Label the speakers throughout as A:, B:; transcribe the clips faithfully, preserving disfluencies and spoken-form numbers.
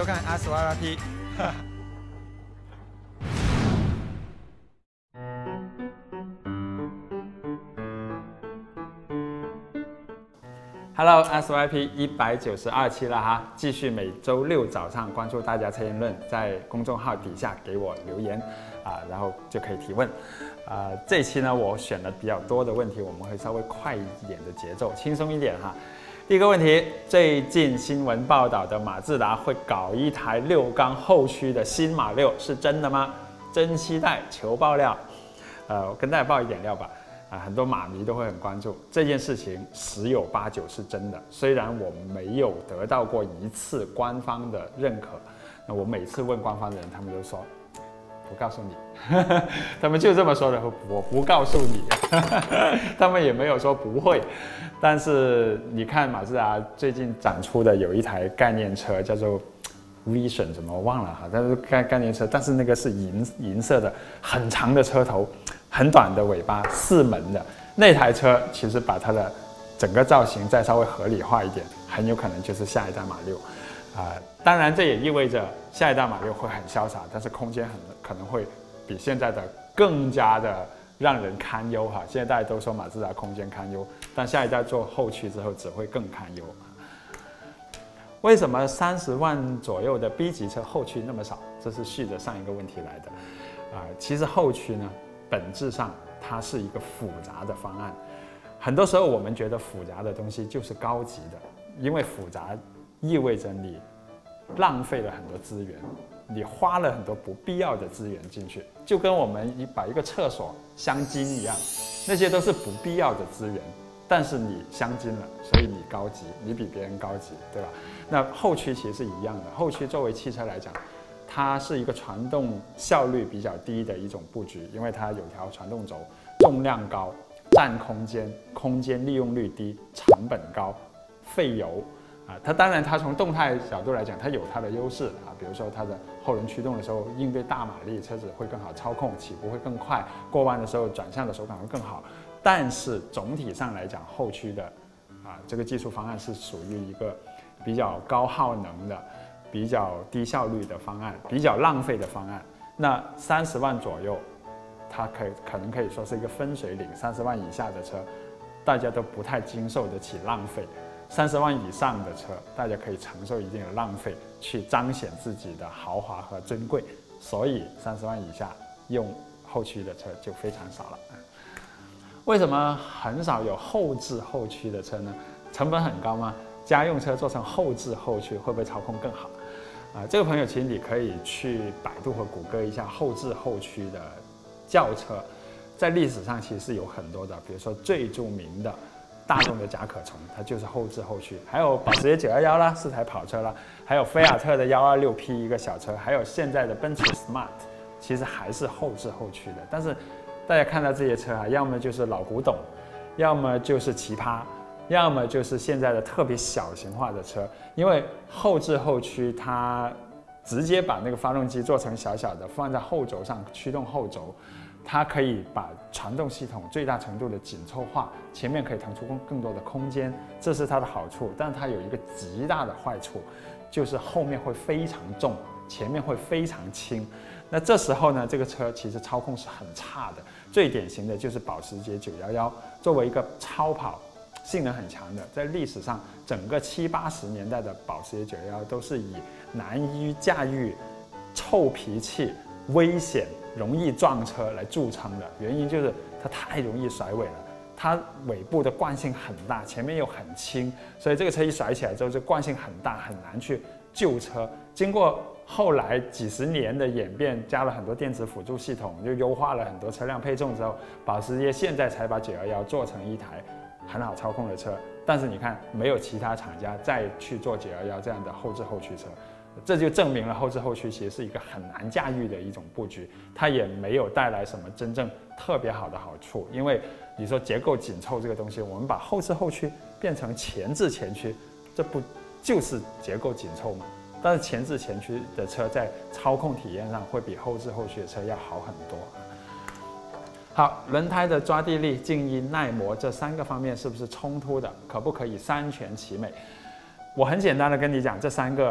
A: 收看阿斯瓦拉 P。Hello， S Y P 一百九十二期了哈，继续每周六早上关注大家车言论，在公众号底下给我留言啊，然后就可以提问。啊，这一期呢，我选了比较多的问题，我们会稍微快一点的节奏，轻松一点哈。第一个问题，最近新闻报道的马自达会搞一台六缸后驱的新马六，是真的吗？真期待，求爆料。呃，我跟大家爆一点料吧。啊，很多马迷都会很关注这件事情，十有八九是真的。虽然我没有得到过一次官方的认可，那我每次问官方的人，他们都说不告诉你，他们就这么说的，我不告诉你，他们也没有说不会。但是你看马自达最近展出的有一台概念车，叫做 Vision 怎么我忘了哈，但是概概念车，但是那个是银银色的，很长的车头。很短的尾巴，四门的那台车，其实把它的整个造型再稍微合理化一点，很有可能就是下一代马六，啊、呃，当然这也意味着下一代马六会很潇洒，但是空间很可能会比现在的更加的让人堪忧哈。现在大家都说马自达空间堪忧，但下一代做后驱之后只会更堪忧。为什么三十万左右的 B 级车后驱那么少？这是续着上一个问题来的，啊、呃，其实后驱呢。本质上，它是一个复杂的方案。很多时候，我们觉得复杂的东西就是高级的，因为复杂意味着你浪费了很多资源，你花了很多不必要的资源进去，就跟我们把一个厕所镶金一样，那些都是不必要的资源，但是你镶金了，所以你高级，你比别人高级，对吧？那后驱其实是一样的，后驱作为汽车来讲。它是一个传动效率比较低的一种布局，因为它有条传动轴，重量高，占空间，空间利用率低，成本高，费油啊。它当然，它从动态角度来讲，它有它的优势啊，比如说它的后轮驱动的时候应对大马力，车子会更好操控，起步会更快，过弯的时候转向的手感会更好。但是总体上来讲，后驱的啊这个技术方案是属于一个比较高耗能的。比较低效率的方案，比较浪费的方案。那三十万左右，它可以可能可以说是一个分水岭。三十万以下的车，大家都不太经受得起浪费；三十万以上的车，大家可以承受一定的浪费，去彰显自己的豪华和珍贵。所以三十万以下用后驱的车就非常少了。为什么很少有后置后驱的车呢？成本很高吗？家用车做成后置后驱会不会操控更好？啊，这个朋友其实你可以去百度和谷歌一下后置后驱的轿车，在历史上其实是有很多的，比如说最著名的大众的甲壳虫，它就是后置后驱，还有保时捷九一一啦，是台跑车啦，还有菲亚特的一二六 P 一个小车，还有现在的奔驰 Smart， 其实还是后置后驱的。但是大家看到这些车啊，要么就是老古董，要么就是奇葩。要么就是现在的特别小型化的车，因为后置后驱它直接把那个发动机做成小小的，放在后轴上驱动后轴，它可以把传动系统最大程度的紧凑化，前面可以腾出更多的空间，这是它的好处。但是它有一个极大的坏处，就是后面会非常重，前面会非常轻。那这时候呢，这个车其实操控是很差的。最典型的就是保时捷九一一，作为一个超跑。性能很强的，在历史上整个七八十年代的保时捷九一一都是以难以驾驭、臭脾气、危险、容易撞车来著称的。原因就是它太容易甩尾了，它尾部的惯性很大，前面又很轻，所以这个车一甩起来之后就惯性很大，很难去救车。经过后来几十年的演变，加了很多电子辅助系统，又优化了很多车辆配重之后，保时捷现在才把九一一做成一台很好操控的车，但是你看，没有其他厂家再去做九一一这样的后置后驱车，这就证明了后置后驱其实是一个很难驾驭的一种布局，它也没有带来什么真正特别好的好处。因为你说结构紧凑这个东西，我们把后置后驱变成前置前驱，这不就是结构紧凑吗？但是前置前驱的车在操控体验上会比后置后驱的车要好很多。好，轮胎的抓地力、静音、耐磨这三个方面是不是冲突的？可不可以三全其美？我很简单的跟你讲，这三个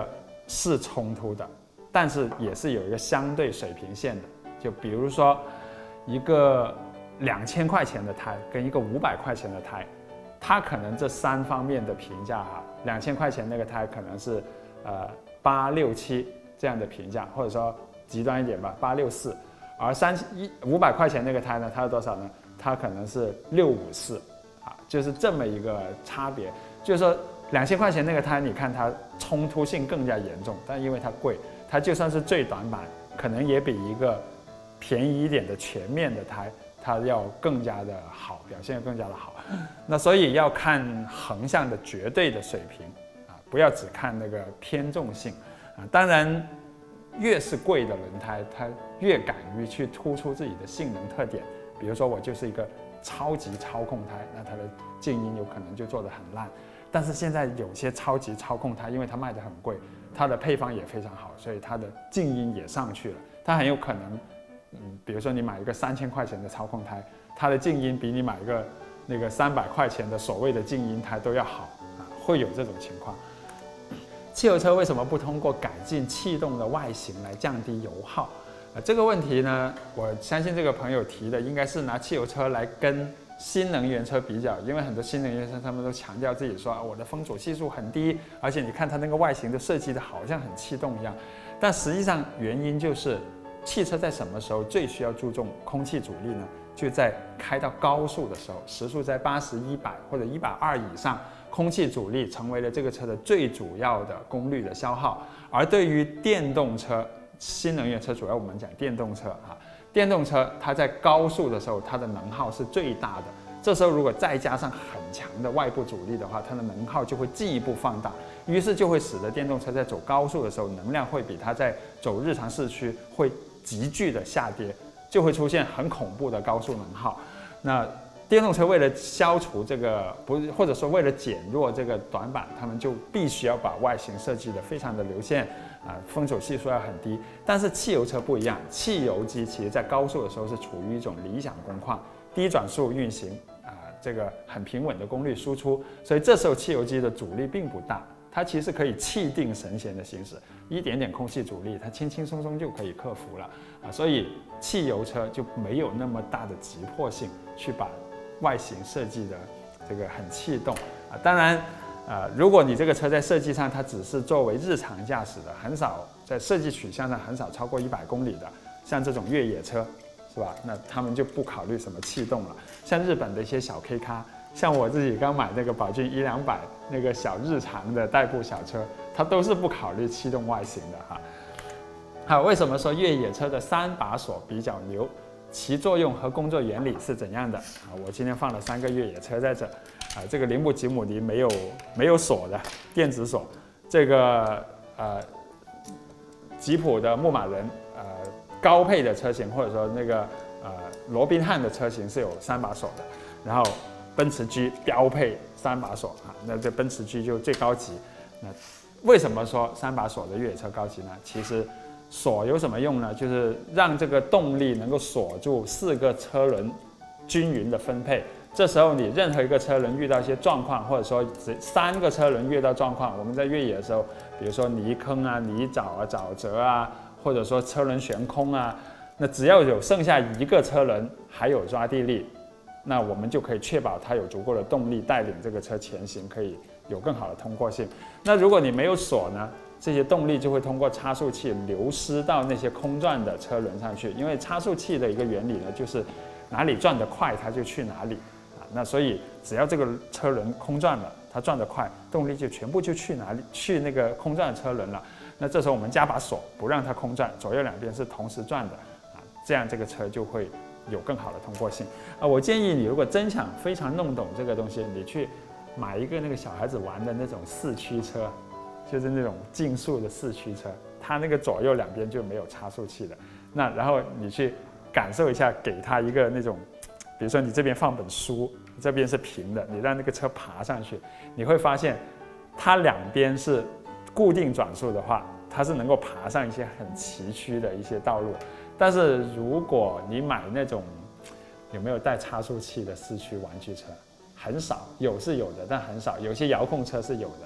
A: 是冲突的，但是也是有一个相对水平线的。就比如说一个两千块钱的胎跟一个五百块钱的胎，它可能这三方面的评价哈，两千块钱那个胎可能是呃八六七这样的评价，或者说极端一点吧，八六四，而三一五百块钱那个胎呢，它是多少呢？它可能是六五四，啊，就是这么一个差别。就是说两千块钱那个胎，你看它冲突性更加严重，但因为它贵，它就算是最短版，可能也比一个便宜一点的全面的胎，它要更加的好，表现更加的好。那所以要看横向的绝对的水平啊，不要只看那个偏重性啊。当然，越是贵的轮胎，它越敢于去突出自己的性能特点。比如说我就是一个超级操控胎，那它的静音有可能就做得很烂。但是现在有些超级操控胎，因为它卖得很贵，它的配方也非常好，所以它的静音也上去了。它很有可能，嗯，比如说你买一个三千块钱的操控胎，它的静音比你买一个那个三百块钱的所谓的静音胎都要好啊，会有这种情况。汽油车为什么不通过改进气动的外形来降低油耗？啊，这个问题呢，我相信这个朋友提的应该是拿汽油车来跟新能源车比较，因为很多新能源车他们都强调自己说啊，我的风阻系数很低，而且你看它那个外形都设计的好像很气动一样。但实际上原因就是汽车在什么时候最需要注重空气阻力呢？就在开到高速的时候，时速在八十、一百或者一百二以上，空气阻力成为了这个车的最主要的功率的消耗。而对于电动车，新能源车主要我们讲电动车啊，电动车它在高速的时候，它的能耗是最大的。这时候如果再加上很强的外部阻力的话，它的能耗就会进一步放大，于是就会使得电动车在走高速的时候，能量会比它在走日常市区会急剧的下跌，就会出现很恐怖的高速能耗。那电动车为了消除这个不，或者说为了减弱这个短板，他们就必须要把外形设计得非常的流线啊，风阻系数要很低。但是汽油车不一样，汽油机其实在高速的时候是处于一种理想工况，低转速运行啊，这个很平稳的功率输出，所以这时候汽油机的阻力并不大，它其实可以气定神闲的行驶，一点点空气阻力，它轻轻松松就可以克服了啊，所以汽油车就没有那么大的急迫性去把外形设计的这个很气动啊。当然，呃，如果你这个车在设计上它只是作为日常驾驶的，很少在设计取向上很少超过一百公里的，像这种越野车，是吧？那他们就不考虑什么气动了。像日本的一些小 K 咖，像我自己刚买那个宝骏一两百那个小日常的代步小车，它都是不考虑气动外形的哈。好，为什么说越野车的三把锁比较牛？其作用和工作原理是怎样的啊？我今天放了三个越野车在这，啊，这个铃木吉姆尼没有没有锁的电子锁，这个呃吉普的牧马人呃高配的车型或者说那个呃罗宾汉的车型是有三把锁的，然后奔驰 G 标配三把锁啊，那这奔驰 G 就最高级。那为什么说三把锁的越野车高级呢？其实锁有什么用呢？就是让这个动力能够锁住四个车轮均匀的分配。这时候你任何一个车轮遇到一些状况，或者说三个车轮遇到状况，我们在越野的时候，比如说泥坑啊、泥沼啊、沼泽啊，或者说车轮悬空啊，那只要有剩下一个车轮还有抓地力，那我们就可以确保它有足够的动力带领这个车前行，可以有更好的通过性。那如果你没有锁呢？这些动力就会通过差速器流失到那些空转的车轮上去，因为差速器的一个原理呢，就是哪里转得快它就去哪里啊。那所以只要这个车轮空转了，它转得快，动力就全部就去哪里？去那个空转的车轮了。那这时候我们加把锁，不让它空转，左右两边是同时转的啊，这样这个车就会有更好的通过性啊。我建议你，如果真想非常弄懂这个东西，你去买一个那个小孩子玩的那种四驱车。就是那种竞速的四驱车，它那个左右两边就没有差速器的。那然后你去感受一下，给它一个那种，比如说你这边放本书，这边是平的，你让那个车爬上去，你会发现它两边是固定转速的话，它是能够爬上一些很崎岖的一些道路。但是如果你买那种有没有带差速器的四驱玩具车，很少，有是有的，但很少。有些遥控车是有的。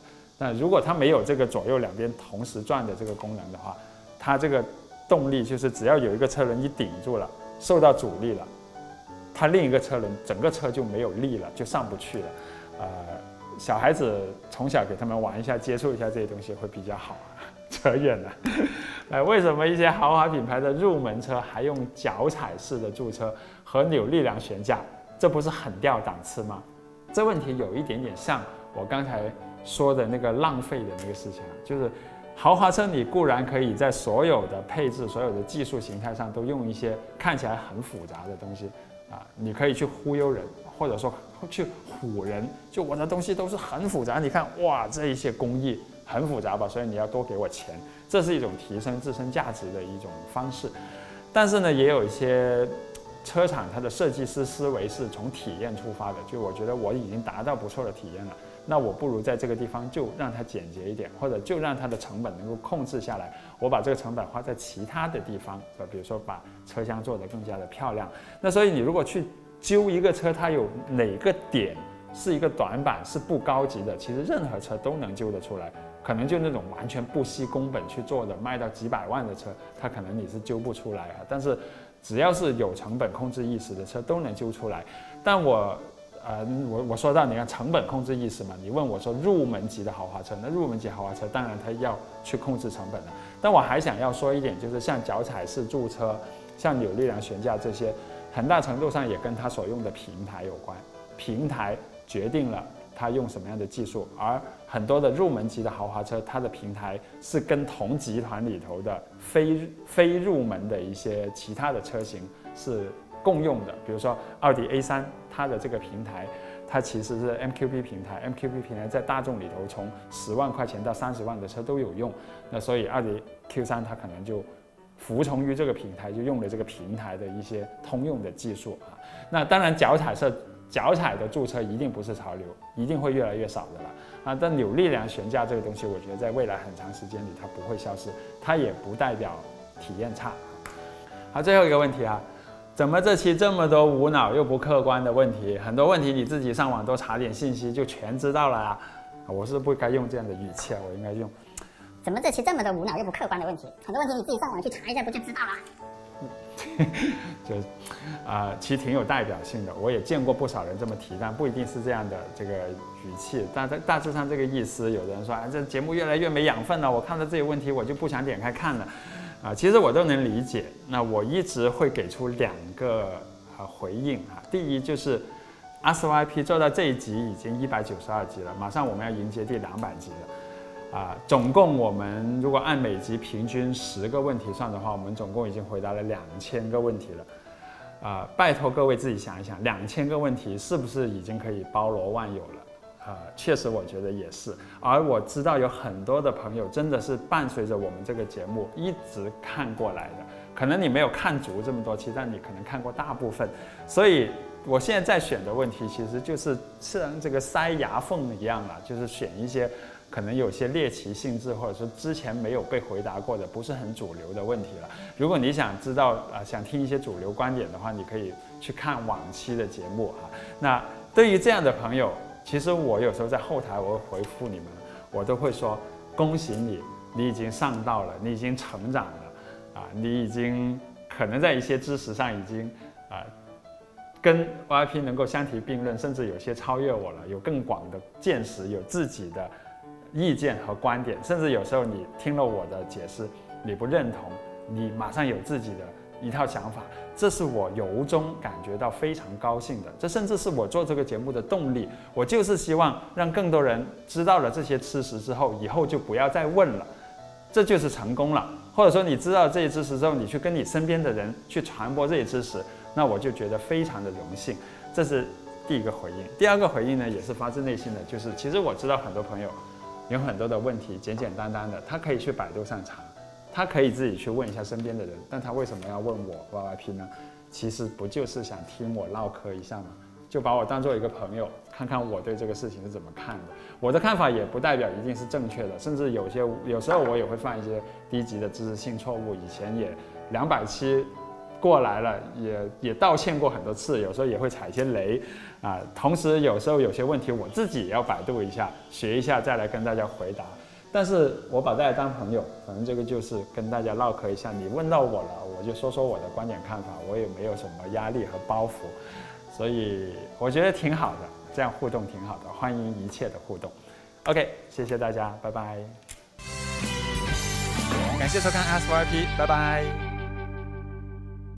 A: 那如果它没有这个左右两边同时转的这个功能的话，它这个动力就是只要有一个车轮一顶住了，受到阻力了，它另一个车轮整个车就没有力了，就上不去了。呃，小孩子从小给他们玩一下，接触一下这些东西会比较好。扯远了。呃，为什么一些豪华品牌的入门车还用脚踩式的驻车和扭力梁悬架？这不是很掉档次吗？这问题有一点点像我刚才说的那个浪费的那个事情啊，就是豪华车你固然可以在所有的配置、所有的技术形态上都用一些看起来很复杂的东西啊，你可以去忽悠人，或者说去唬人，就我的东西都是很复杂，你看哇，这一些工艺很复杂吧，所以你要多给我钱，这是一种提升自身价值的一种方式。但是呢，也有一些车厂它的设计师思维是从体验出发的，就我觉得我已经达到不错的体验了，那我不如在这个地方就让它简洁一点，或者就让它的成本能够控制下来，我把这个成本花在其他的地方，比如说把车厢做得更加的漂亮。那所以你如果去揪一个车，它有哪个点是一个短板，是不高级的，其实任何车都能揪得出来。可能就那种完全不惜工本去做的，卖到几百万的车，它可能你是揪不出来啊。但是只要是有成本控制意识的车都能揪出来。但我，呃，我我说到你看成本控制意识嘛，你问我说入门级的豪华车，那入门级豪华车当然它要去控制成本了。但我还想要说一点，就是像脚踩式驻车、像扭力梁悬架这些，很大程度上也跟它所用的平台有关，平台决定了它用什么样的技术，而很多的入门级的豪华车，它的平台是跟同集团里头的非非入门的一些其他的车型是共用的。比如说奥迪 A 三，它的这个平台，它其实是 M Q B 平台 ，M Q B 平台在大众里头从十万块钱到三十万的车都有用。那所以奥迪 Q 三它可能就服从于这个平台，就用了这个平台的一些通用的技术啊。那当然脚踩是。脚踩的驻车一定不是潮流，一定会越来越少的了啊！但扭力梁悬架这个东西，我觉得在未来很长时间里它不会消失，它也不代表体验差。好，最后一个问题啊，怎么这期这么多无脑又不客观的问题？很多问题你自己上网多查点信息就全知道了啊！我是不该用这样的语气啊，我应该用
B: 怎么这期这么多无脑又不客观的问题？很多问题你自己上网去查一下不就知道了？
A: 就啊、呃，其实挺有代表性的。我也见过不少人这么提，但不一定是这样的这个语气。大大致上这个意思，有的人说啊，这节目越来越没养分了，我看到这些问题我就不想点开看了。啊、呃，其实我都能理解。那我一直会给出两个啊、呃、回应啊。第一就是阿斯 Y P 做到这一集已经一百九十二集了，马上我们要迎接第两百集了。啊，总共我们如果按每集平均十个问题算的话，我们总共已经回答了两千个问题了。啊，拜托各位自己想一想，两千个问题是不是已经可以包罗万有了？啊，确实我觉得也是。而我知道有很多的朋友真的是伴随着我们这个节目一直看过来的，可能你没有看足这么多期，但你可能看过大部分。所以我现在在选的问题，其实就是像这个塞牙缝一样了，就是选一些可能有些猎奇性质，或者说之前没有被回答过的，不是很主流的问题了。如果你想知道啊、呃，想听一些主流观点的话，你可以去看往期的节目啊。那对于这样的朋友，其实我有时候在后台我会回复你们，我都会说恭喜你，你已经上道了，你已经成长了啊，你已经可能在一些知识上已经啊、呃、跟 Y P 能够相提并论，甚至有些超越我了，有更广的见识，有自己的意见和观点，甚至有时候你听了我的解释，你不认同，你马上有自己的一套想法，这是我由衷感觉到非常高兴的。这甚至是我做这个节目的动力。我就是希望让更多人知道了这些知识之后，以后就不要再问了，这就是成功了。或者说你知道这些知识之后，你去跟你身边的人去传播这些知识，那我就觉得非常的荣幸。这是第一个回应。第二个回应呢，也是发自内心的，就是其实我知道很多朋友有很多的问题，简简单单的，他可以去百度上查，他可以自己去问一下身边的人，但他为什么要问我 Y Y P 呢？其实不就是想听我唠嗑一下吗？就把我当做一个朋友，看看我对这个事情是怎么看的。我的看法也不代表一定是正确的，甚至有些有时候我也会犯一些低级的知识性错误。以前也两百期过来了，也也道歉过很多次，有时候也会踩一些雷啊。同时有时候有些问题我自己也要百度一下，学一下再来跟大家回答。但是我把大家当朋友，反正这个就是跟大家唠嗑一下。你问到我了，我就说说我的观点看法，我也没有什么压力和包袱，所以我觉得挺好的，这样互动挺好的，欢迎一切的互动。OK， 谢谢大家，拜拜。感谢收看 Ask Y P， 拜拜。